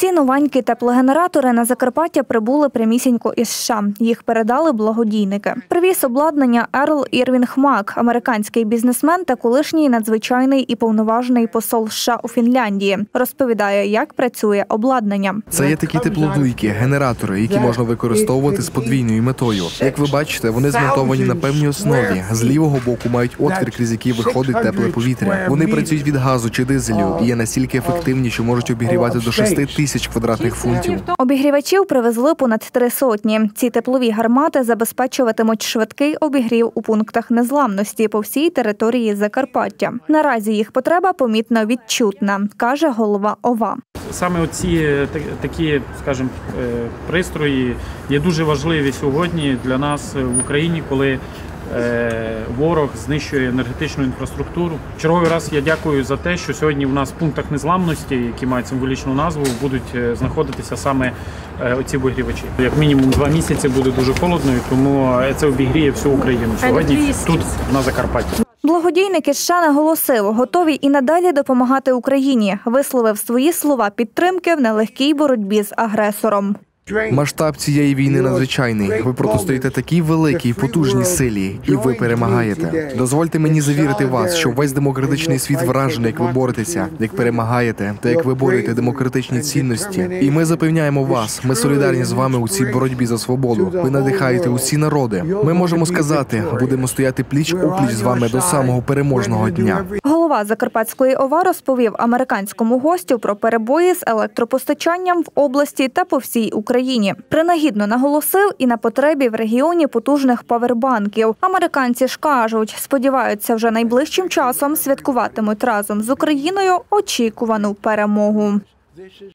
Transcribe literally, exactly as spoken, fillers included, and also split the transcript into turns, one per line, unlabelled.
Ці новенькі теплогенератори на Закарпаття прибули прямісінько із США. Їх передали благодійники. Привіз обладнання Ерл Ірвінг Мак, американський бізнесмен та колишній надзвичайний і повноважений посол США у Фінляндії. Розповідає, як працює обладнання.
Це є такі теплодуйки, генератори, які можна використовувати з подвійною метою. Як ви бачите, вони змонтовані на певній основі. З лівого боку мають отвір, крізь який виходить тепле повітря. Вони працюють від газу чи дизелю і є настільки ефективні, що можуть обігрівати до шести тисяч квадратних фунтів.
Обігрівачів привезли понад три сотні. Ці теплові гармати забезпечуватимуть швидкий обігрів у пунктах незламності по всій території Закарпаття. Наразі їх потреба помітно відчутна, каже голова ОВА.
Саме оці такі, скажімо, пристрої є дуже важливі сьогодні для нас в Україні, коли ворог знищує енергетичну інфраструктуру. Черговий раз я дякую за те, що сьогодні в нас в пунктах незламності, які мають символічну назву, будуть знаходитися саме оці обігрівачі. Як мінімум два місяці буде дуже холодно, тому це обігріє всю Україну сьогодні тут, на Закарпатті.
Благодійник із США наголосив, готові і надалі допомагати Україні. Висловив свої слова підтримки в нелегкій боротьбі з агресором.
Масштаб цієї війни надзвичайний. Ви протистоїте такій великій і потужній силі, і ви перемагаєте. Дозвольте мені завірити вас, що весь демократичний світ вражений, як ви боретеся, як перемагаєте, та як ви борюєте демократичні цінності. І ми запевняємо вас, ми солідарні з вами у цій боротьбі за свободу. Ви надихаєте усі народи. Ми можемо сказати, будемо стояти пліч-опліч з вами до самого переможного дня.
Голова Закарпатської ОВА розповів американському гостю про перебої з електропостачанням в області та по всій Україні. Україні. Принагідно наголосив і на потребі в регіоні потужних павербанків. Американці ж кажуть, сподіваються, вже найближчим часом святкуватимуть разом з Україною очікувану перемогу.